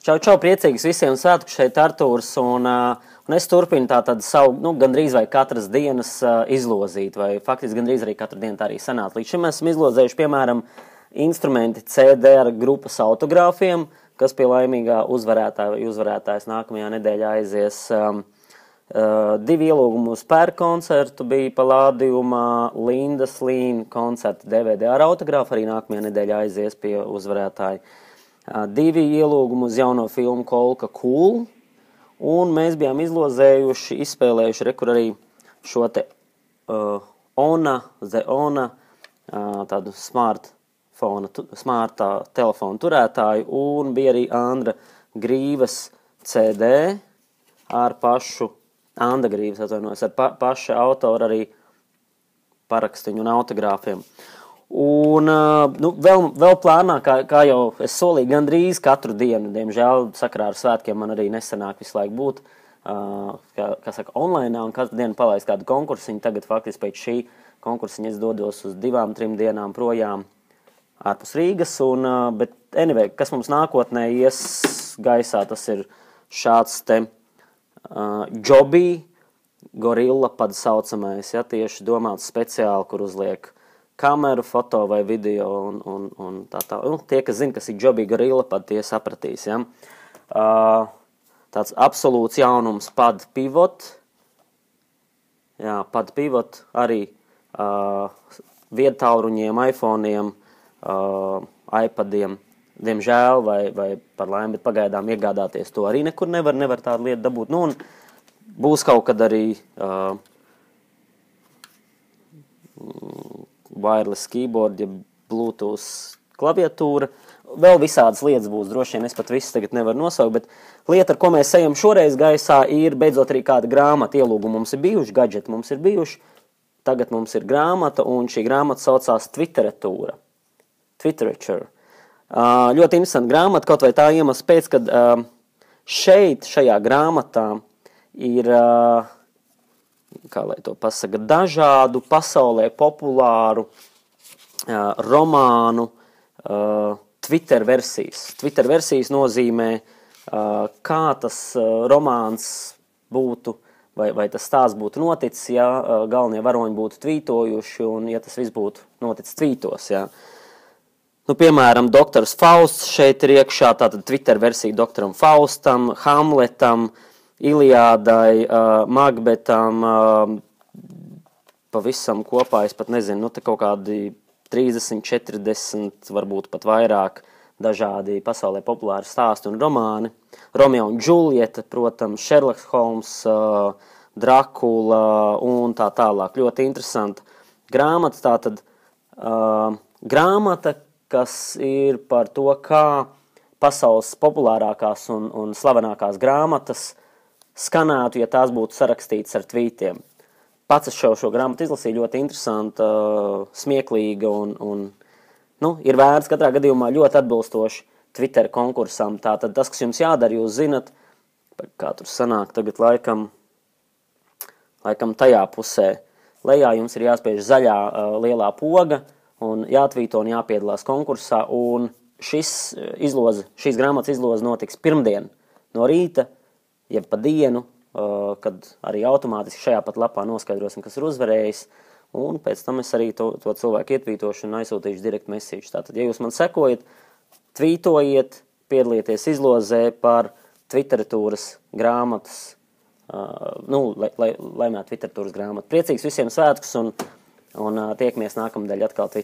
Čau, priecīgs visiem svētku šeit Artūrs, un es turpinu tātad savu, gandrīz vai katras dienas izlozīt, vai faktiski gandrīz arī katru dienu tā arī sanāk. Līdz šim esam izlozējuši, piemēram, instrumenti CD ar grupas autogrāfiem, kas pie laimīgā uzvarētāja vai uzvarētājs nākamajā nedēļā aizies. 2 ielūgumu uz pērku koncertu bija palādījumā, Lindas Līna koncerta DVD ar autogrāfu arī nākamajā nedēļā aizies pie uzvarētāja. 2 ielūgumu uz jauno filmu Kolka Cool, un mēs bijām izlozējuši, izspēlējuši rekur arī šo te Ona, tādu smartā telefonu turētāju, un bija arī Andra Grīvas CD ar pašu, Anda Grīvas atvainojas, ar pašu autoru arī parakstiņu un autogrāfiem. Un vēl plānā, kā jau es solīju, gandrīz katru dienu, diemžēl sakarā ar svētkiem man arī nesanāk visu laiku būt, kā saka, online, un katru dienu palaist kādu konkursiņu. Tagad faktiski pēc šī konkursiņa es dodos uz 2-3 dienām projām ārpus Rīgas, bet anyway, kas mums nākotnē ies gaisā, tas ir šāds te Joby Gorilla pad saucamais, ja, tieši domāts speciāli, kur uzliek kameru, foto vai video un tā. Tie, kas zina, kas ir Joby Gorilla pad, tie sapratīs, ja. Tāds absolūts jaunums pad pivot. Jā, pad pivot arī viedtālruņiem, iPhoneiem, iPadiem. Diemžēl vai par laimi, bet pagaidām iegādāties to arī nekur nevar tādu lietu dabūt. Un būs kaut kad arī wireless keyboard, ja Bluetooth klaviatūra. Vēl visādas lietas būs, droši vien es pat visas tagad nevaru nosaukt, bet lieta, ar ko mēs ejam šoreiz gaisā, ir beidzot arī kāda grāmata ielūguma. Mums ir bijuši gadžeti, mums ir bijuši, tagad mums ir grāmata, un šī grāmata saucās Twitterature. Ļoti interesanta grāmata, kaut vai tā iemesls pēc, kad šajā grāmatā ir, kā lai to pasaka, dažādu pasaulē populāru romānu Twitter versijas. Twitter versijas nozīmē, kā tas romāns būtu, vai tas stāsts būtu noticis, ja galvenie varoņi būtu tvītojuši, un ja tas viss būtu noticis tvītos, ja. Piemēram, doktors Fausts šeit ir iekšā, tātad Twitter versija doktoram Faustam, Hamletam, Iliādai, Magbetam, pavisam kopā, es pat nezinu, te kaut kādi 30, 40, varbūt pat vairāk dažādi pasaulē populāri stāsti un romāni. Romeo un Džuljeta, protams, Sherlock Holmes, Drakula un tā tālāk. Ļoti interesanta grāmata, tātad grāmata, kas ir par to, kā pasaules populārākās un slavenākās grāmatas skanētu, ja tās būtu sarakstītas ar tvītiem. Pats es šo grāmatu izlasīju, ļoti interesanta, smieklīga un ir vērts katrā gadījumā ļoti atbilstoši Twitter konkursam. Tātad tas, kas jums jādara, jūs zinat, kā tur sanāk tagad laikam tajā pusē. Lejā jums ir jāspiež zaļā lielā poga, un jātvīto un jāpiedalās konkursā, un šīs grāmatas izloze notiks pirmdien no rīta, jeb pa dienu, kad arī automātiski šajā pat lapā noskaidrosim, kas ir uzvarējis, un pēc tam es arī to cilvēku ietvītošu un aizsūtīšu direct message. Tātad, ja jūs man sekojat, tvītojiet, piedalieties izlozē par Twitteratūras grāmatas, laimēt Twitteratūras grāmatu. Priecīgs visiem svētkus un tiekamies nākamnedēļ atkal Twitter.